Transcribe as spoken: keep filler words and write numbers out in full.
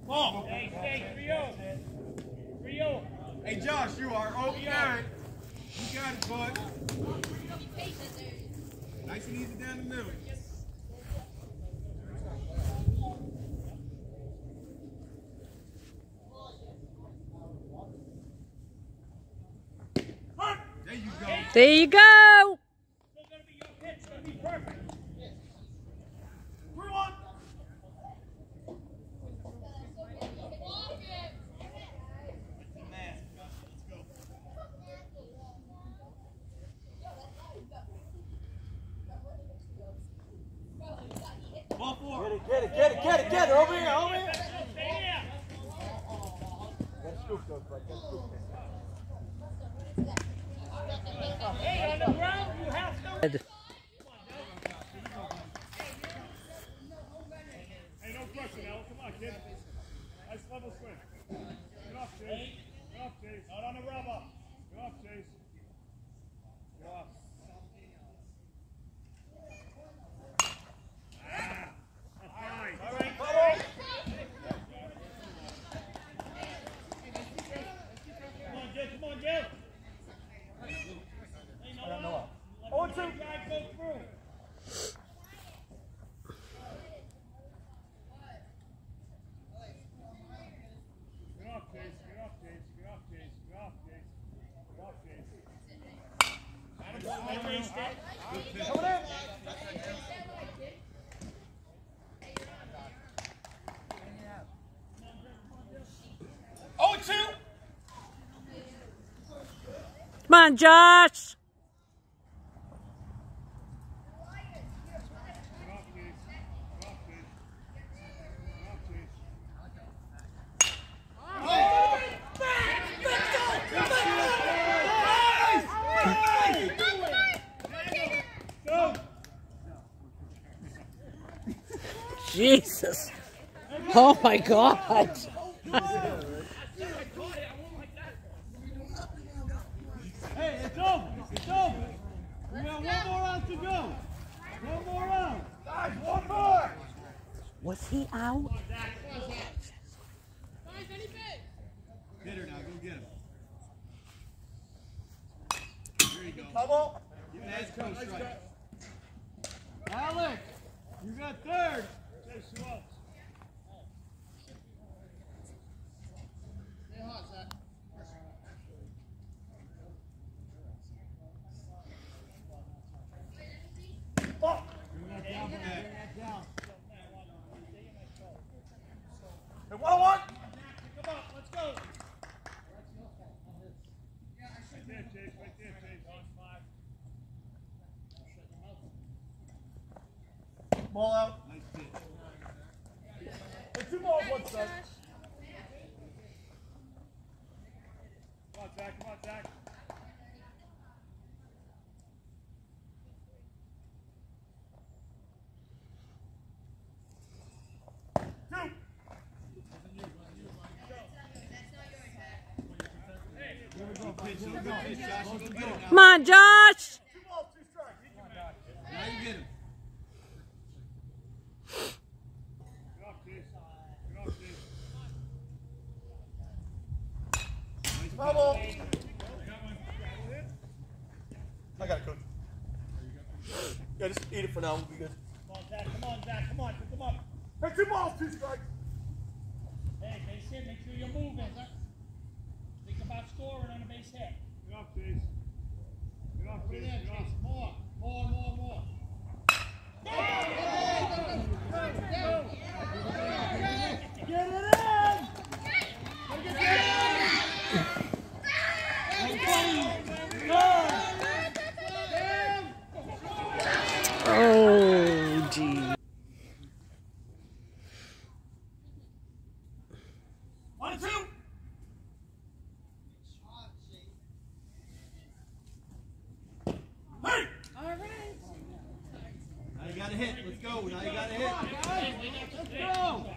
Ball. Hey, hey, three oh. three oh. Hey, Josh, you are okay. You got it, bud. Nice and easy down the middle. There you go. There you go. Still gonna be your pitch. It's gonna be perfect. Three one. Ball four. Get it, get it, get it, get it, get it. Over here, over here. Get a scoop, though, bud. Get a scoop. Hey, on the ground, you have to. Hey, no pressure, Ella. Come on, kid. Nice level swing. Get off, Chase. Get off, Chase. Not on the rubber. Get off, Chase. Get off. Ah, that's fine. All right, come on. Come on, Gil. Come on, Gil. I don't know. Oh, two. Go through. Get off, Chase. Get off, Chase. Get off, Chase. Get off, Chase. Get off, Chase. Coming in. Oh, two. Come on, Josh. Jesus. Oh my God. Hey, it's over. It's over. We got one more round to go. One more round. Guys, one more. Was he out? Get her now. Go get him. There you go. Bubble. Give him that coach strike. Alex, you got third. Chase, who else? Stay hot, Zach. Ball. Bring that down, bring that down. Hey, one on one. Come on, let's go. Right there, Chase. Right there, Chase. Ball out. Nice pitch. Hey, two balls, one strike. Come on, Zach. Come on, Zach. Two. Good pitch, good pitch, Josh. You go get him now. Come on, Josh. Two balls, two strikes. Now you get him. Get off, Chase. Get off, Chase. Nice Bubble. pitch. I got it, coach. Yeah, just eat it for now. We'll be good. Come on, Zach. Come on, Zach. Come on. Pick him up. Hey, two balls, two strikes. Hey, base hit. Make sure you're moving. Think about scoring on a base hit. Get off, Chase. Get off, Chase. Get off. More. More, more, more. Get it in! Get it in! Oh, gee. One, two! Hey! All right. Now you got to hit. Let's go. Now you got to hit. Let's go.